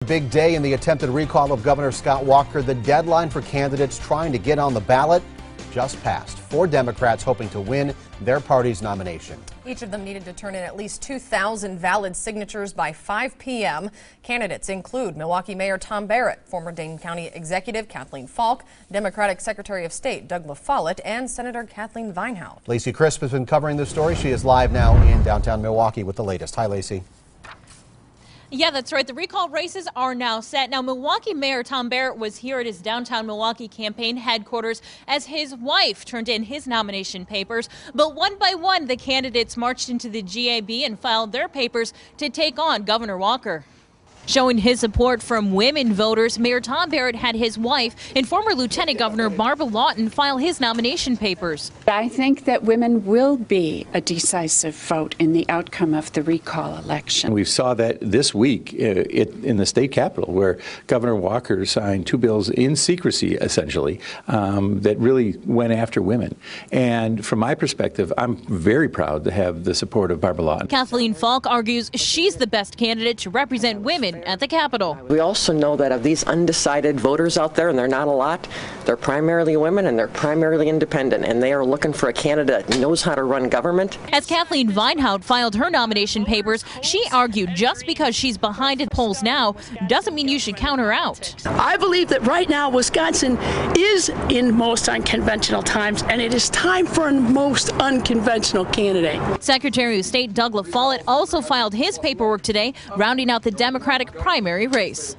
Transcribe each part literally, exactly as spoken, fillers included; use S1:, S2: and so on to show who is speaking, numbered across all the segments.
S1: Big day in the attempted recall of Governor Scott Walker. The deadline for candidates trying to get on the ballot just passed. Four Democrats hoping to win their party's nomination.
S2: Each of them needed to turn in at least two thousand valid signatures by five p m Candidates include Milwaukee Mayor Tom Barrett, former Dane County Executive Kathleen Falk, Democratic Secretary of State Doug La Follette, and Senator Kathleen Vinehout.
S1: Lacey Crisp has been covering this story. She is live now in downtown Milwaukee with the latest. Hi, Lacey.
S3: Yeah, that's right. The recall races are now set. Now, Milwaukee Mayor Tom Barrett was here at his downtown Milwaukee campaign headquarters as his wife turned in his nomination papers. But one by one, the candidates marched into the G A B and filed their papers to take on Governor Walker. Showing his support from women voters, Mayor Tom Barrett had his wife and former Lieutenant Governor Barbara Lawton file his nomination papers.
S4: I think that women will be a decisive vote in the outcome of the recall election.
S5: We saw that this week uh, it, in the state capitol, where Governor Walker signed two bills in secrecy, essentially, um, that really went after women. And from my perspective, I'm very proud to have the support of Barbara Lawton.
S3: Kathleen Falk argues she's the best candidate to represent women at the Capitol.
S6: We also know that of these undecided voters out there, and they're not a lot, they're primarily women and they're primarily independent, and they are looking for a candidate that knows how to run government.
S3: As Kathleen Vinehout filed her nomination papers, she argued just because she's behind in polls now doesn't mean you should count her out.
S7: I believe that right now Wisconsin is in most unconventional times, and it is time for a most unconventional candidate.
S3: Secretary of State Doug La Follette also filed his paperwork today, rounding out the Democratic primary race.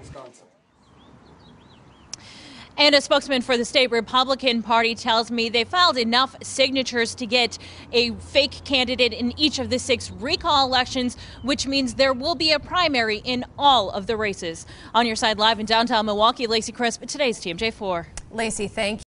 S3: And a spokesman for the state Republican Party tells me they filed enough signatures to get a fake candidate in each of the six recall elections, which means there will be a primary in all of the races. On your side live in downtown Milwaukee, Lacey Crisp, today's T M J four.
S2: Lacey, thank you.